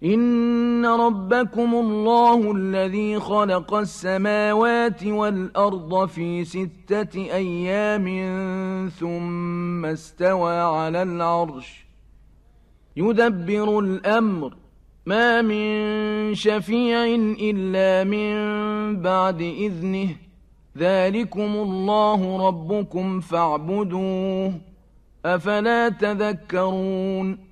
إن ربكم الله الذي خلق السماوات والأرض في 6 أيام ثم استوى على العرش يدبر الأمر ما من شفيع إلا من بعد إذنه ذلكم الله ربكم فاعبدوه أفلا تذكرون